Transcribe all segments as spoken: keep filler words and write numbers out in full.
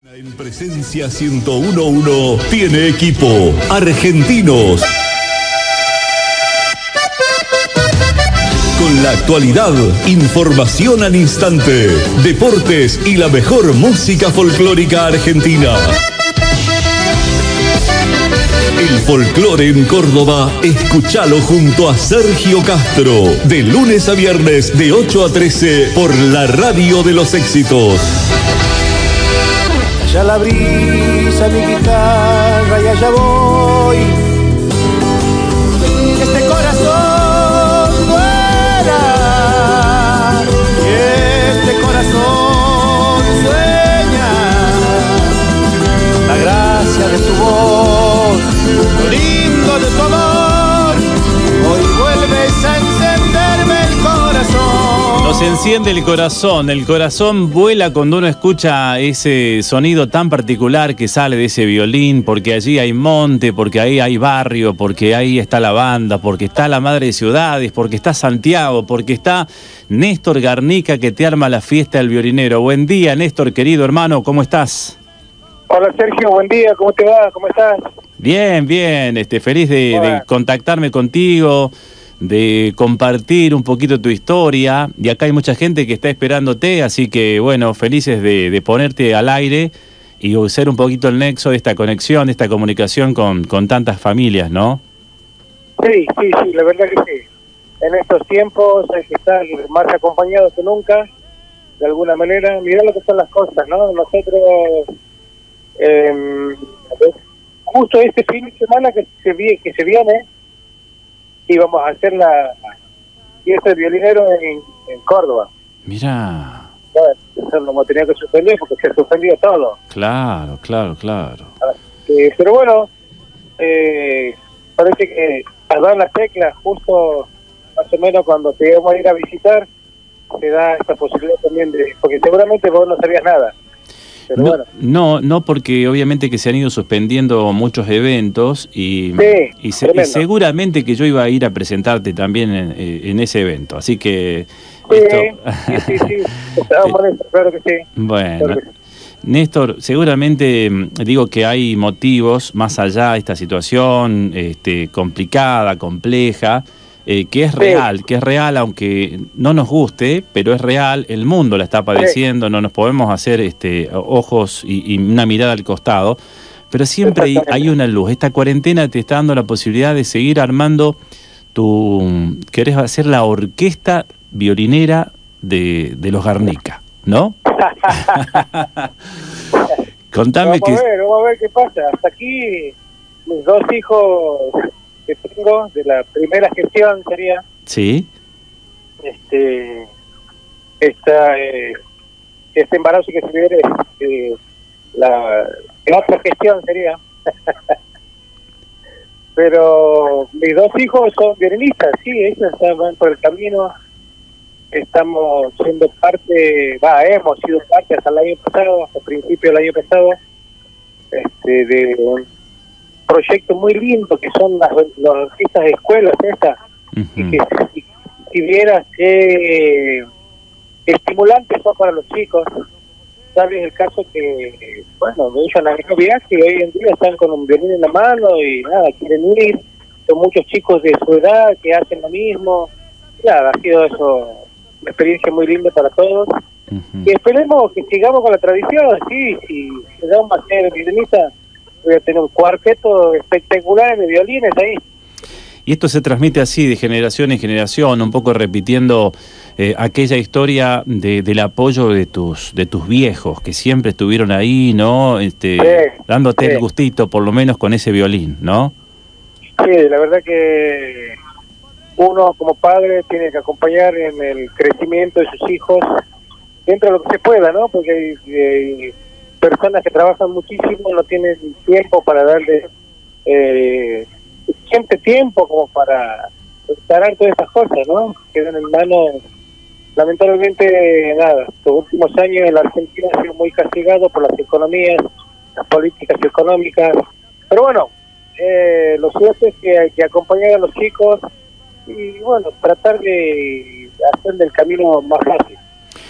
En Presencia ciento uno punto uno tiene equipo Argentinos. Con la actualidad, información al instante, deportes y la mejor música folclórica argentina. El folclore en Córdoba, escúchalo junto a Sergio Castro, de lunes a viernes de ocho a trece por la Radio de los Éxitos. Ya la brisa, mi guitarra y allá voy. Este corazón vuela y este corazón sueña la gracia de tu voz, lo lindo de tu amor. Hoy vuelves a encenderme el corazón. Nos enciende el corazón, el corazón vuela cuando uno escucha ese sonido tan particular que sale de ese violín, porque allí hay monte, porque ahí hay barrio, porque ahí está la banda, porque está la Madre de Ciudades, porque está Santiago, porque está Néstor Garnica que te arma la fiesta del violinero. Buen día, Néstor, querido hermano, ¿cómo estás? Hola Sergio, buen día, ¿cómo te va? ¿Cómo estás? Bien, bien, este, feliz de, de contactarme contigo, de compartir un poquito tu historia, y acá hay mucha gente que está esperándote, así que bueno, felices de, de ponerte al aire y ser un poquito el nexo de esta conexión, de esta comunicación con, con tantas familias, ¿no? Sí, sí, sí, la verdad que sí. En estos tiempos hay que estar más acompañados que nunca, de alguna manera. Mirá lo que son las cosas, ¿no? Nosotros, eh, justo este fin de semana que se, vi, que se viene, íbamos a hacer la fiesta del violinero en, en Córdoba. Mirá. Bueno, eso lo hemos tenido que suspender porque se suspendió todo. Claro, claro, claro. Eh, pero bueno, eh, parece que al dar las teclas, justo más o menos cuando te íbamos a ir a visitar, te da esta posibilidad también de... Porque seguramente vos no sabías nada. Pero no, bueno. no, no, porque obviamente que se han ido suspendiendo muchos eventos y, sí, y, se, y seguramente que yo iba a ir a presentarte también en, en ese evento, así que... Sí, esto... sí, sí, sí, estábamos en eso, claro que sí. Bueno, claro que sí. Néstor, seguramente digo que hay motivos más allá de esta situación este, complicada, compleja, Eh, que es real, sí. que es real aunque no nos guste, pero es real, el mundo la está padeciendo, sí. no nos podemos hacer este, ojos y, y una mirada al costado, pero siempre hay, hay una luz. Esta cuarentena te está dando la posibilidad de seguir armando tu... querés hacer la orquesta violinera de, de los Garnica, ¿no? Contame vamos que... a ver, vamos a ver qué pasa. Hasta aquí mis dos hijos que tengo de la primera gestión sería sí este esta eh, este embarazo que se viene eh, la, la otra gestión sería pero mis dos hijos son violinistas, sí, ellos van por el camino, estamos siendo parte, va, hemos sido parte hasta el año pasado, hasta el principio del año pasado, este de un proyecto muy lindo que son las, las estas escuelas estas, uh-huh. y que si, si vieras que estimulantes son para los chicos. Sabes el caso que, bueno, de ellos han hecho viaje y hoy en día están con un violín en la mano y nada, quieren ir, son muchos chicos de su edad que hacen lo mismo, nada, ha sido eso una experiencia muy linda para todos, uh-huh. y esperemos que sigamos con la tradición, sí, si llegamos a ser violinistas, voy a tener un cuarteto espectacular de violines ahí. Y esto se transmite así de generación en generación, un poco repitiendo eh, aquella historia de, del apoyo de tus de tus viejos, que siempre estuvieron ahí, ¿no? Este, sí, dándote sí. el gustito, por lo menos con ese violín, ¿no? Sí, la verdad que uno como padre tiene que acompañar en el crecimiento de sus hijos, dentro de lo que se pueda, ¿no? Porque hay... hay personas que trabajan muchísimo, no tienen tiempo para darle eh, siempre tiempo como para preparar todas esas cosas, ¿no? Quedan en manos, lamentablemente, nada, los últimos años en la Argentina ha sido muy castigado por las economías, las políticas económicas, pero bueno, eh, lo cierto es que hay que acompañar a los chicos y bueno, tratar de hacer del camino más fácil.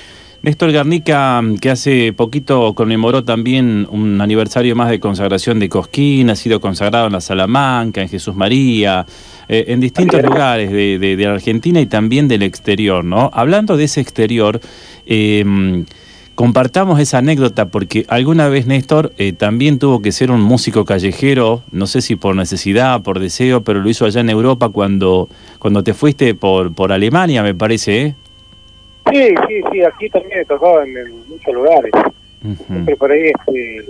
Néstor Garnica, que hace poquito conmemoró también un aniversario más de consagración de Cosquín, ha sido consagrado en la Salamanca, en Jesús María, eh, en distintos lugares de, de, de la Argentina y también del exterior, ¿no? Hablando de ese exterior, eh, compartamos esa anécdota porque alguna vez Néstor eh, también tuvo que ser un músico callejero, no sé si por necesidad, por deseo, pero lo hizo allá en Europa cuando, cuando te fuiste por, por Alemania, me parece, ¿eh? Sí, sí, sí, aquí también he tocado en, en muchos lugares. Uh-huh. Siempre por ahí este,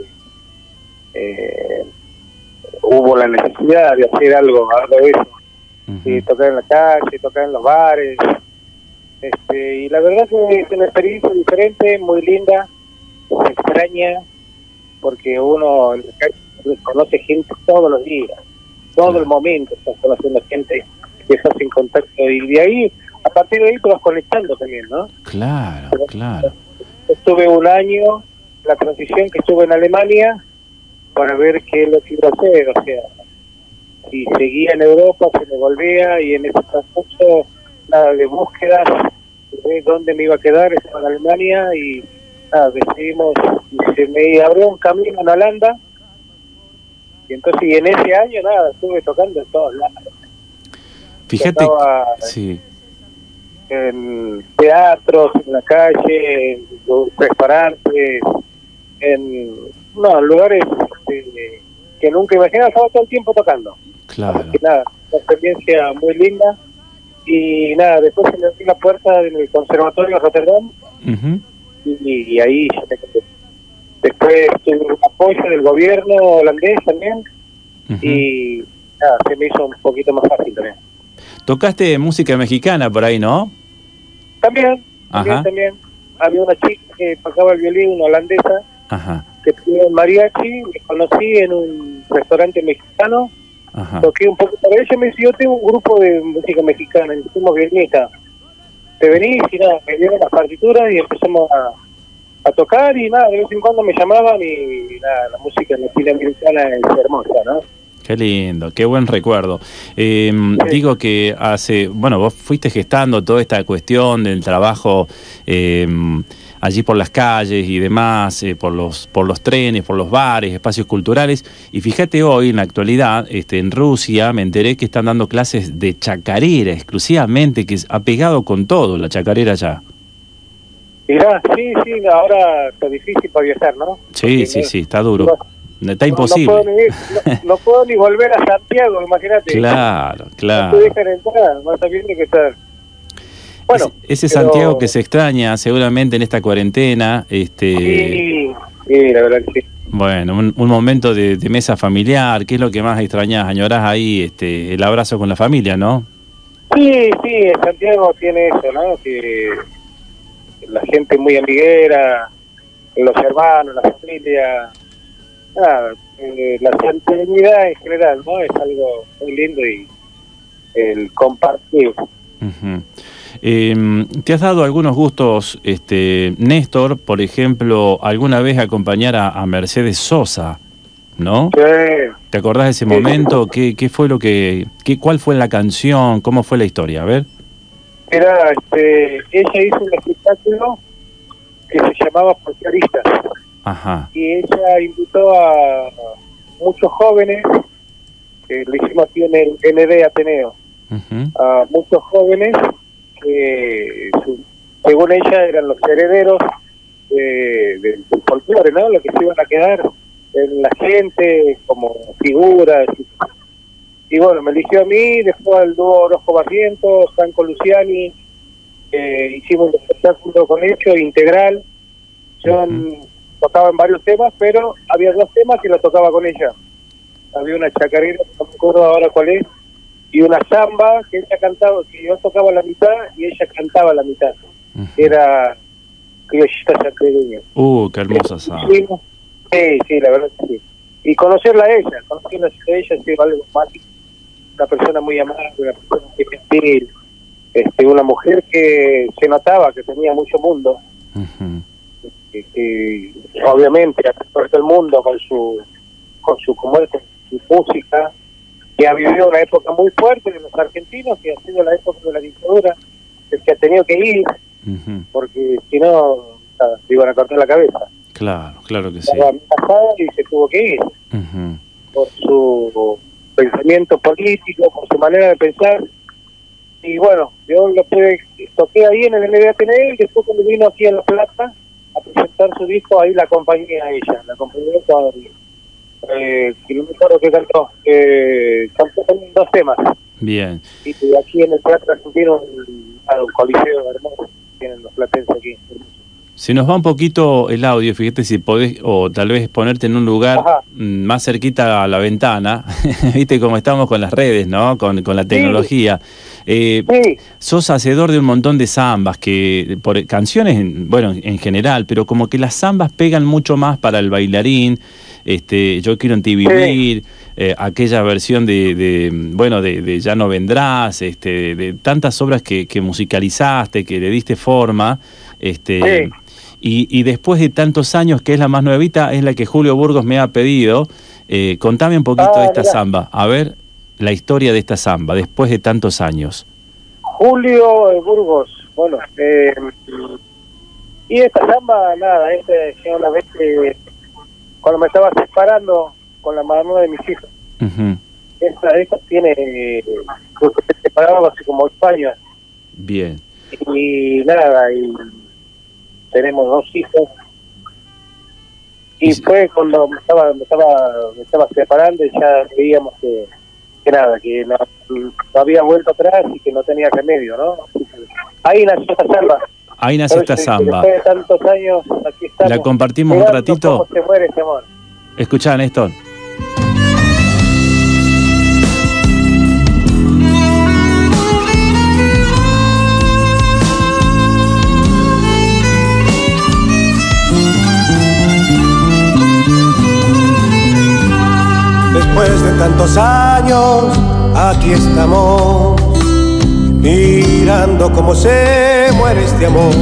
eh, hubo la necesidad de hacer algo, algo de eso. Uh-huh. Y tocar en la calle, tocar en los bares. Este, y la verdad que es una experiencia diferente, muy linda, se extraña, porque uno en la calle conoce gente todos los días, todo uh-huh. el momento estás conociendo gente que estás en contacto. Y de ahí, a partir de ahí te vas conectando también, ¿no? Claro, Pero, claro. Estuve un año, la transición que estuve en Alemania, para ver qué es lo que iba a hacer, o sea, si seguía en Europa, se me volvía, y en ese transcurso, nada de búsqueda, de dónde me iba a quedar, estaba en Alemania, y nada, decidimos, y se me abrió un camino en Holanda, y entonces, y en ese año, nada, estuve tocando en todos lados. Fíjate, Tocaba, sí. en teatros, en la calle, en restaurantes, en no, lugares este, que nunca imaginaba, estaba todo el tiempo tocando. Claro. Así que nada, una experiencia muy linda. Y nada, después se me abrió la puerta en el Conservatorio de Rotterdam, uh-huh. y, y ahí ya me quedé. Después tuve un apoyo del gobierno holandés también, uh-huh. y nada, se me hizo un poquito más fácil también. Tocaste música mexicana por ahí, ¿no? También, también, también. Había una chica que tocaba el violín, una holandesa, Ajá. que tenía un mariachi, me conocí en un restaurante mexicano, Ajá. toqué un poco para ella, me dice, yo tengo un grupo de música mexicana, y fuimos violinistas, te venís y nada, me dieron las partituras y empezamos a, a tocar y nada, de vez en cuando me llamaban y nada, la música latinoamericana es hermosa, ¿no? Qué lindo, qué buen recuerdo. Eh, sí. Digo que hace, bueno, vos fuiste gestando toda esta cuestión del trabajo eh, allí por las calles y demás, eh, por los por los trenes, por los bares, espacios culturales. Y fíjate hoy, en la actualidad, este, en Rusia, me enteré que están dando clases de chacarera exclusivamente, que ha pegado con todo la chacarera allá. Mirá, sí, sí, ahora está difícil para viajar, ¿no? Sí, Porque sí, no, sí, está duro. No, Está imposible. No, no, puedo ni, no, no puedo ni volver a Santiago, imagínate. Claro, claro. No te dejan entrar, más bien que estar. Bueno, ese, ese pero... Santiago que se extraña seguramente en esta cuarentena. Este... Sí, sí, la verdad que sí. Bueno, un, un momento de, de mesa familiar, ¿qué es lo que más extrañás? Añorás ahí este, el abrazo con la familia, ¿no? Sí, sí, Santiago tiene eso, ¿no? Que la gente muy amiguera, los hermanos, la familia... Ah, eh, la santiaguidad en general, ¿no? Es algo muy lindo y el compartir. Uh-huh. eh, ¿Te has dado algunos gustos, este Néstor, por ejemplo, alguna vez acompañar a, a Mercedes Sosa, ¿no? Sí. ¿Te acordás de ese sí. momento? ¿Qué, qué fue lo que, qué, cuál fue la canción? ¿Cómo fue la historia? A ver. Era, este, ella hizo un espectáculo que se llamaba Folcloristas. Ajá. Y ella invitó a muchos jóvenes, que lo hicimos aquí en el N D Ateneo, uh-huh. a muchos jóvenes que, según ella, eran los herederos de, de, del folclore, ¿no? Los que se iban a quedar en la gente como figuras. Y, y bueno, me eligió a mí, después al dúo Orozco Barrientos, Franco Luciani, eh, hicimos un espectáculo con ellos, integral. Yo uh-huh. tocaba en varios temas, pero había dos temas que la tocaba con ella. Había una chacarera, no me acuerdo ahora cuál es, y una samba que ella cantaba, que yo tocaba la mitad y ella cantaba la mitad. Uh-huh. Era criollita chacareña. Uh, qué hermosa samba. Sí, sí, la verdad que sí. Y conocerla a ella, conocerla a ella, sí, algo más. Una persona muy amable, una persona muy gentil, este, una mujer que se notaba que tenía mucho mundo. Uh-huh. Que, que obviamente por todo el mundo con su con su como es, con su música, que ha vivido una época muy fuerte de los argentinos, que ha sido la época de la dictadura, el que ha tenido que ir, uh-huh. porque si no le iban a cortar la cabeza. Claro, claro que sí. Estaba amenazada y se tuvo que ir. Uh-huh. Por su pensamiento político, por su manera de pensar. Y bueno, yo lo pude, toqué ahí en el N B A T N E y después cuando vino aquí a La Plata a presentar su disco, ahí la acompañé a ella, la acompañé con, eh, que no me acuerdo que cantó, eh, cantó también dos temas. Bien. Y aquí en el Teatro Argentino, un, un coliseo hermoso, tienen los platenses aquí. Se nos va un poquito el audio, fíjate si podés, o tal vez ponerte en un lugar Ajá. más cerquita a la ventana, viste cómo estamos con las redes, ¿no? Con, con la tecnología. Sí. Eh, sí. Sos hacedor de un montón de zambas, que por canciones, bueno, en general, pero como que las zambas pegan mucho más para el bailarín. Este, Yo quiero en ti vivir, sí. eh, aquella versión de, de bueno, de, de Ya no vendrás, este, de, de tantas obras que, que musicalizaste, que le diste forma, este. Sí. Y, y después de tantos años, que es la más nuevita, es la que Julio Burgos me ha pedido. Eh, contame un poquito ah, de esta mira. Zamba. A ver, la historia de esta zamba, después de tantos años. Julio Burgos, bueno, eh, y esta zamba, nada, este ya una vez que cuando me estaba separando con la mamá de mis hijos. Uh-huh. Esta, esta tiene, creo que se separaba hace como ocho años. Bien. Y, y nada, y tenemos dos hijos y, y fue cuando me estaba me estaba me estaba separando y ya veíamos que, que nada que no, no había vuelto atrás y que no tenía remedio, ¿no? Ahí nació esta zamba. Ahí nació esta zamba. Después de tantos años aquí estamos. La compartimos un ratito. ¿Cómo se muere este amor? Escuchá, Néstor. Después de tantos años, aquí estamos, mirando cómo se muere este amor.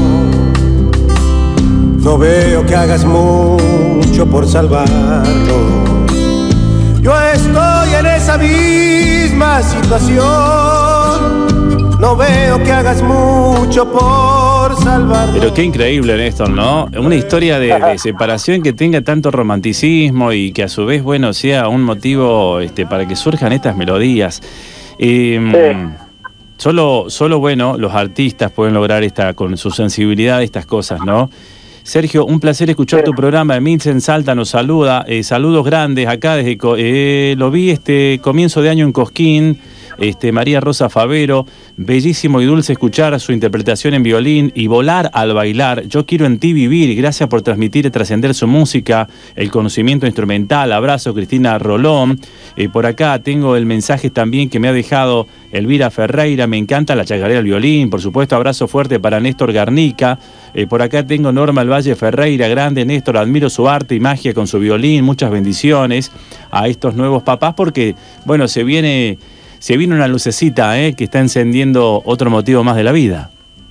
No veo que hagas mucho por salvarlo. Yo estoy en esa misma situación. No veo que hagas mucho por salvarlo. Pero qué increíble, Néstor, ¿no? Una historia de, de separación que tenga tanto romanticismo y que a su vez, bueno, sea un motivo este, para que surjan estas melodías. Eh, sí. Solo, solo, bueno, los artistas pueden lograr esta con su sensibilidad estas cosas, ¿no? Sergio, un placer escuchar sí. tu programa. Emilce en Salta nos saluda. Eh, saludos grandes acá desde... Eh, lo vi este comienzo de año en Cosquín. Este, María Rosa Favero, bellísimo y dulce escuchar su interpretación en violín y volar al bailar. Yo quiero en ti vivir. Gracias por transmitir y trascender su música, el conocimiento instrumental. Abrazo, Cristina Rolón. Eh, por acá tengo el mensaje también que me ha dejado Elvira Ferreira. Me encanta la chacarera del violín. Por supuesto, abrazo fuerte para Néstor Garnica. Eh, por acá tengo Norma El Valle Ferreira. Grande Néstor, admiro su arte y magia con su violín. Muchas bendiciones a estos nuevos papás porque, bueno, se viene... Se viene una lucecita, ¿eh? Que está encendiendo otro motivo más de la vida.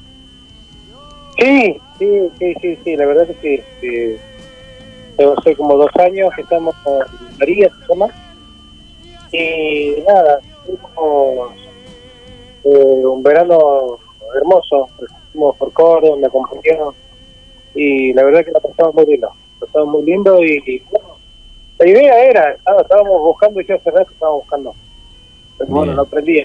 Sí, sí, sí, sí, sí. La verdad es que eh, hace como dos años que estamos con María, se llama. Y nada, tuvimos eh, un verano hermoso. Fuimos por Córdoba, me acompañaron. Y la verdad que la pasamos muy lindo. La pasamos muy lindo y, y bueno, la idea era, nada, estábamos buscando y ya hace rato estábamos buscando. Bueno, no aprendí.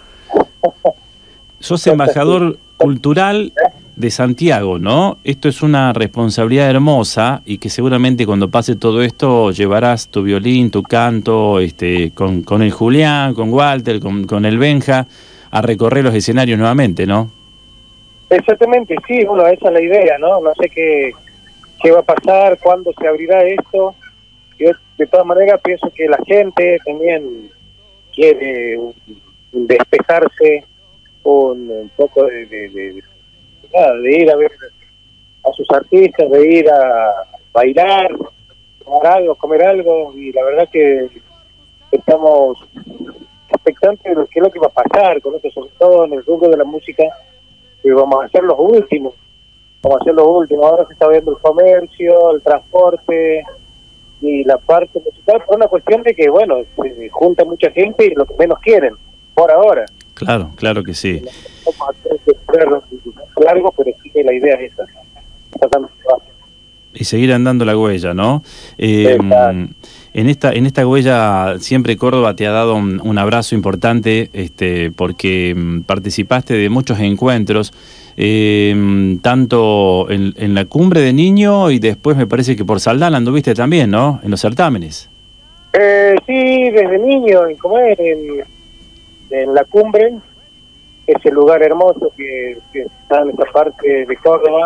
Sos embajador cultural de Santiago, ¿no? Esto es una responsabilidad hermosa y que seguramente cuando pase todo esto llevarás tu violín, tu canto, este, con, con el Julián, con Walter, con, con el Benja, a recorrer los escenarios nuevamente, ¿no? Exactamente, sí, bueno, esa es la idea, ¿no? No sé qué, qué va a pasar, cuándo se abrirá esto. Yo, de todas maneras, pienso que la gente también quiere despejarse un, un poco de, de, de, de, nada, de ir a ver a sus artistas, de ir a bailar, tomar algo, comer algo, y la verdad que estamos expectantes de lo que es lo que va a pasar con esto, sobre todo en el rubro de la música, que vamos a ser los últimos, vamos a ser los últimos. Ahora se está viendo el comercio, el transporte y la parte musical, por una cuestión de que, bueno, se junta mucha gente y lo que menos quieren, por ahora. Claro, claro que sí. Vamos a tener que esperar largo, pero sí que la idea es esa. tratando de... Y seguir andando la huella, ¿no? Eh, en esta en esta huella siempre Córdoba te ha dado un, un abrazo importante, este, porque participaste de muchos encuentros, eh, tanto en, en la cumbre de niño y después me parece que por Saldana anduviste también, ¿no? En los certámenes. Eh, sí, desde niño, en, ¿cómo es? En, en la cumbre, ese lugar hermoso que, que está en esa parte de Córdoba.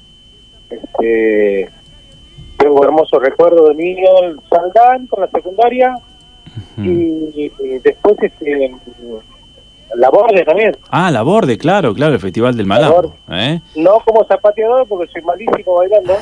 Este, tengo hermosos recuerdos de niño, el Saldán con la secundaria, uh-huh. y, y después este, la Borde también. Ah, la Borde, claro, claro, el Festival del Malambo. ¿eh? No como zapateador porque soy malísimo bailando,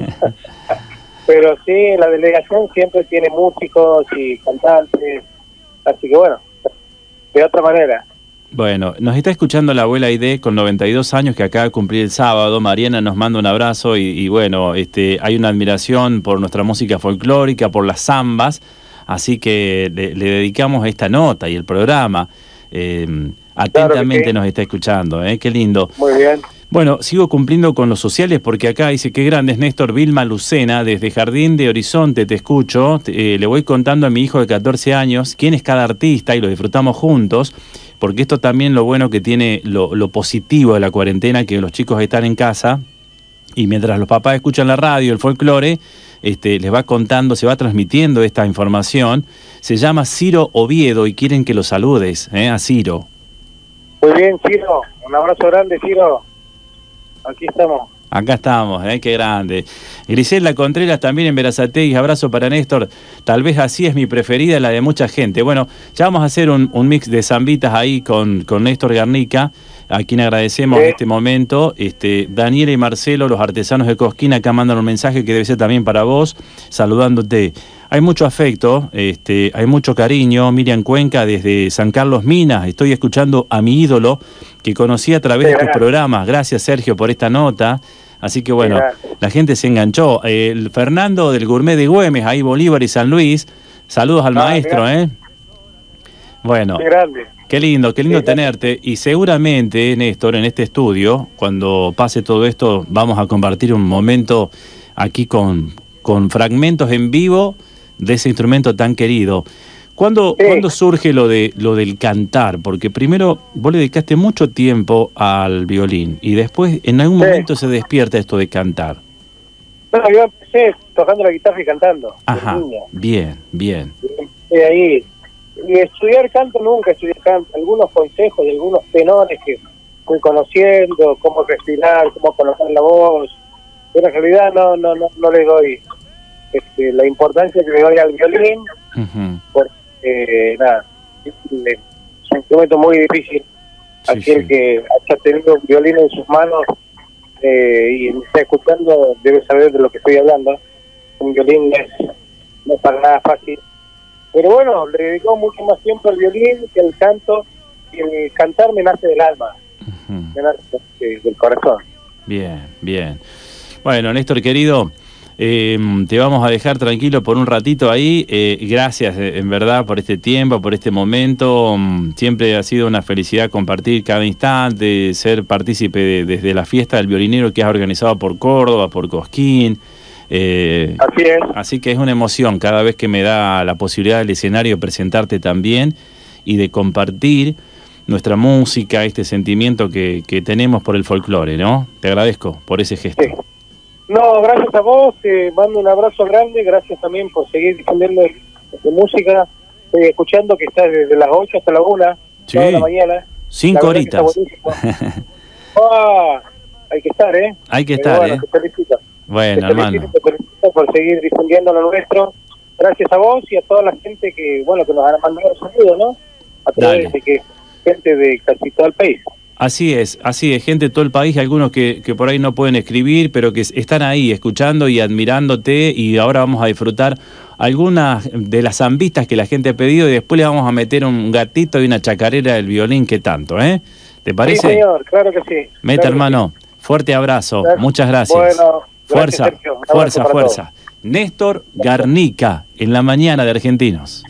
pero sí, la delegación siempre tiene músicos y cantantes, así que bueno, de otra manera. Bueno, nos está escuchando la abuela Aide con noventa y dos años que acaba de cumplir el sábado. Mariana nos manda un abrazo y, y bueno, este, hay una admiración por nuestra música folclórica, por las zambas, así que le, le dedicamos esta nota y el programa. Eh, atentamente claro sí. Nos está escuchando, ¿eh? Qué lindo. Muy bien. Bueno, sigo cumpliendo con los sociales porque acá dice qué grande es Néstor. Vilma Lucena, desde Jardín de Horizonte, te escucho. Eh, le voy contando a mi hijo de catorce años quién es cada artista y lo disfrutamos juntos, porque esto también lo bueno que tiene, lo, lo positivo de la cuarentena, que los chicos están en casa y mientras los papás escuchan la radio, el folclore, este, les va contando, se va transmitiendo esta información. Se llama Ciro Oviedo y quieren que lo saludes, ¿eh? A Ciro. Muy bien, Ciro. Un abrazo grande, Ciro. Aquí estamos. Acá estamos, ¿eh? Qué grande. Grisela Contreras también en Berazategui, abrazo para Néstor. Tal vez así es mi preferida, la de mucha gente. Bueno, ya vamos a hacer un, un mix de zambitas ahí con, con Néstor Garnica, a quien agradecemos sí. En este momento. Este, Daniela y Marcelo, los artesanos de Cosquín, acá mandan un mensaje que debe ser también para vos, saludándote. Hay mucho afecto, este, hay mucho cariño. Miriam Cuenca desde San Carlos Minas, estoy escuchando a mi ídolo que conocí a través sí, de tus programas. Gracias, Sergio, por esta nota. Así que bueno, sí, la gente se enganchó. El Fernando del Gourmet de Güemes, ahí Bolívar y San Luis. Saludos al ah, maestro, ¿eh? Bueno, qué grande. Qué lindo, qué lindo sí, tenerte. Y seguramente, Néstor, en este estudio, cuando pase todo esto, vamos a compartir un momento aquí con, con fragmentos en vivo de ese instrumento tan querido. ¿Cuándo, sí. ¿Cuándo surge lo de lo del cantar? Porque primero vos le dedicaste mucho tiempo al violín y después en algún sí. momento se despierta esto de cantar. Bueno, yo empecé tocando la guitarra y cantando. Ajá, bien, bien. Y ahí, y estudiar canto nunca estudié canto. Algunos consejos de algunos tenores que fui conociendo, cómo respirar, cómo colocar la voz, pero en realidad no no no, no le doy este, la importancia que le doy al violín, uh-huh. porque eh, nada, es un instrumento muy difícil. Sí, aquel sí. que haya tenido un violín en sus manos eh, y me está escuchando debe saber de lo que estoy hablando. Un violín no es, no es para nada fácil. Pero bueno, le dedico mucho más tiempo al violín que al canto, y el cantar me nace del alma, uh-huh. me nace eh, del corazón. Bien, bien. Bueno, Néstor querido, eh, te vamos a dejar tranquilo por un ratito ahí. Eh, gracias, en verdad, por este tiempo, por este momento. Siempre ha sido una felicidad compartir cada instante, ser partícipe de, desde la fiesta del violinero que has organizado por Córdoba, por Cosquín. Eh, así es. Así que es una emoción cada vez que me da la posibilidad del escenario presentarte también y de compartir nuestra música, este sentimiento que, que tenemos por el folclore, ¿no? Te agradezco por ese gesto. Sí. No, gracias a vos, te mando un abrazo grande, gracias también por seguir difundiendo de música. Estoy escuchando que estás desde las ocho hasta la una, sí. toda la mañana. Cinco horitas. Ah, hay que estar, ¿eh? Hay que estar, bueno, ¿eh? Te felicito. Bueno, te hermano. Felicito, te felicito por seguir difundiendo lo nuestro. Gracias a vos y a toda la gente que, bueno, que nos han mandado saludos, ¿no? A través de que gente de casi todo el país. Así es, así es, gente de todo el país, algunos que, que por ahí no pueden escribir, pero que están ahí escuchando y admirándote, y ahora vamos a disfrutar algunas de las zambistas que la gente ha pedido y después le vamos a meter un gatito y una chacarera del violín que tanto, ¿eh? ¿Te parece? Sí, señor, claro que sí. Meta, claro hermano, sí. Fuerte abrazo, gracias. Muchas gracias. Bueno, fuerza, gracias, Sergio. fuerza, fuerza. Todos. Néstor Garnica, en la mañana de Argentinos.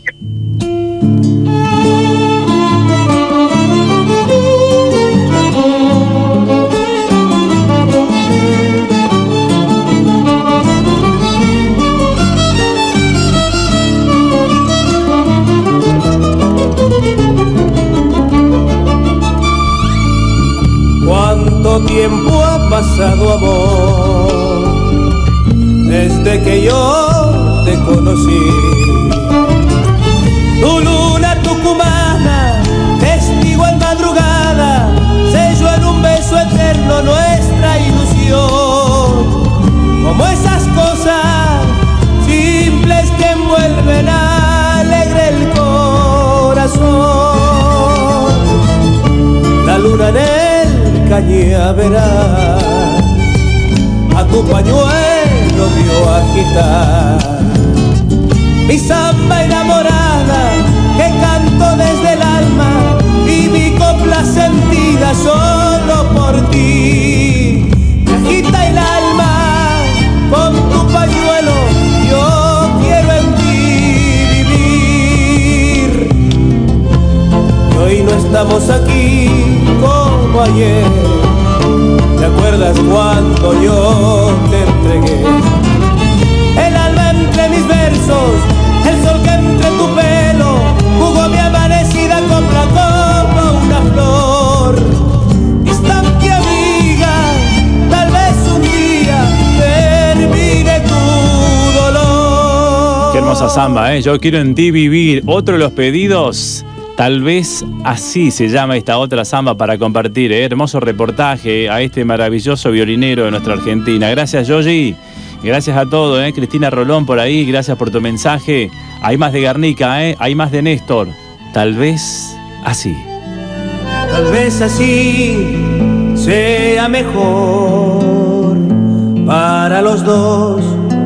cañaveral, a tu pañuelo vio agitar mi samba enamorada que canto desde el alma y mi copla sentida solo por ti. Me agita el alma con tu pañuelo, yo quiero en ti vivir. Y hoy no estamos aquí como ayer. ¿Te acuerdas cuando yo te entregué el alma entre mis versos, el sol que entre tu pelo jugó mi amanecida copla como una flor? Distante amiga, tal vez un día termine tu dolor. Qué hermosa samba, ¿eh? Yo quiero en ti vivir. Otro de los pedidos, tal vez así se llama esta otra samba para compartir, ¿eh? Hermoso reportaje a este maravilloso violinero de nuestra Argentina. Gracias, Yogi. Gracias a todos, ¿eh? Cristina Rolón por ahí, gracias por tu mensaje. Hay más de Garnica, ¿eh? Hay más de Néstor. Tal vez así. Tal vez así sea mejor para los dos.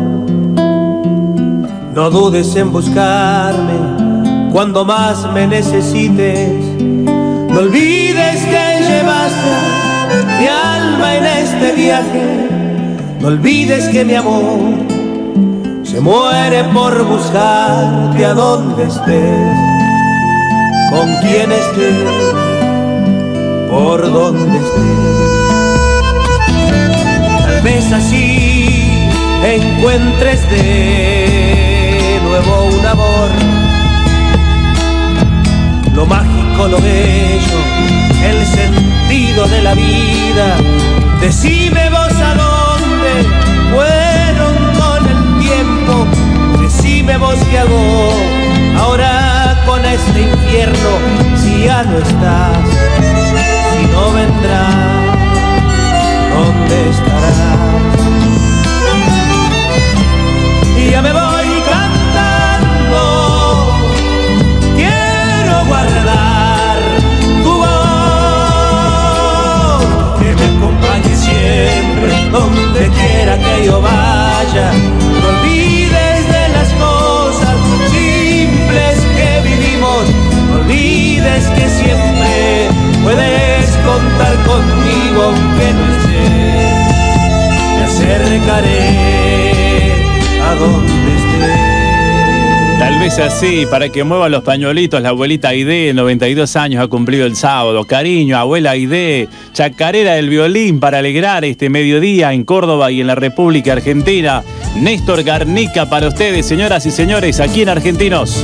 No dudes en buscarme cuando más me necesites. No olvides que llevaste mi alma en este viaje. No olvides que mi amor se muere por buscarte a donde estés, con quien estés, por donde estés. Tal vez así encuentres de nuevo un amor, lo mágico, lo bello, el sentido de la vida. Decime vos a dónde fueron con el tiempo. Decime vos qué hago ahora con este infierno. Si ya no estás, si no vendrás, ¿dónde estarás? Y ya me voy cantando, quiero guardar tu voz, que me acompañe siempre donde quiera que yo vaya. No olvides de las cosas simples que vivimos, no olvides que siempre puedes contar conmigo aunque no estés. Me acercaré a donde estés. Tal vez así, para que muevan los pañuelitos, la abuelita Aide, noventa y dos años, ha cumplido el sábado. Cariño, abuela Aide, chacarera del violín para alegrar este mediodía en Córdoba y en la República Argentina. Néstor Garnica para ustedes, señoras y señores, aquí en Argentinos.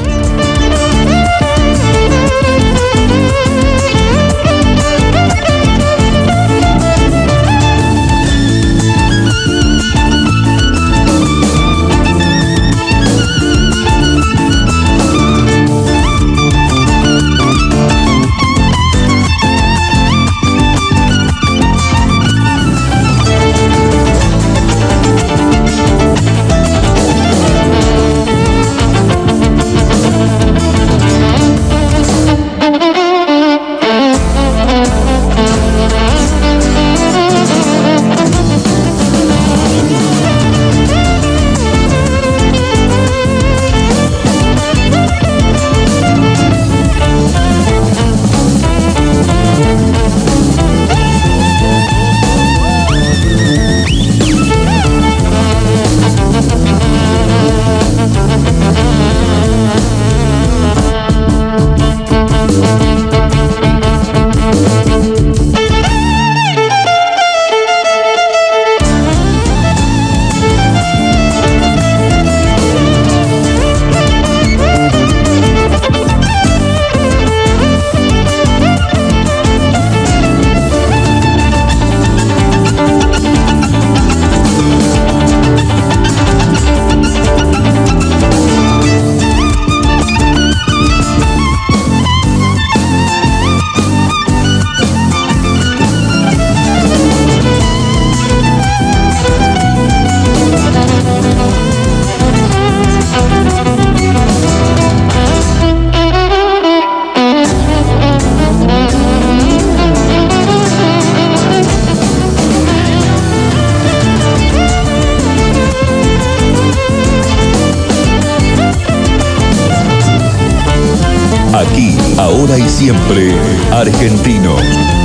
Aquí, ahora y siempre, Argentino.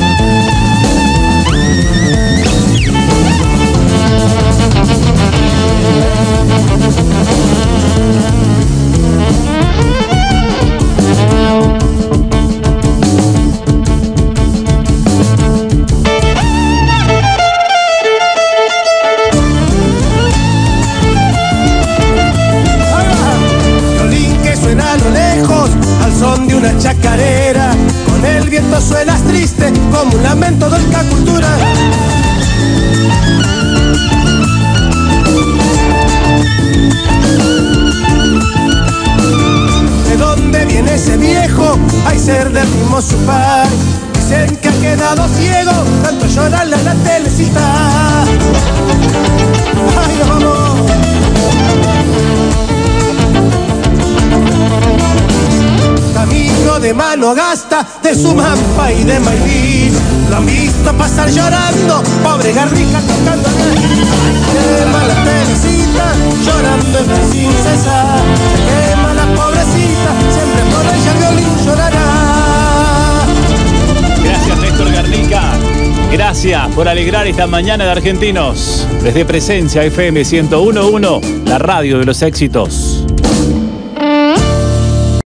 Chacarera, con el viento suenas triste como un lamento del Cacultura. ¿De dónde viene ese viejo? Hay ser del ritmo su par. Dicen que ha quedado ciego, tanto llorarle a la telecita. Ay, nos vamos. Camino de mano gasta de su mampa y de Mailín. Lo han visto pasar llorando, pobre Garnica tocando. Quema la telecita, llorando sin cesar. Quema la pobrecita, siempre por ella el violín llorará. Gracias, Néstor Garnica. Gracias por alegrar esta mañana de Argentinos. Desde Presencia F M ciento uno punto uno, la radio de los éxitos.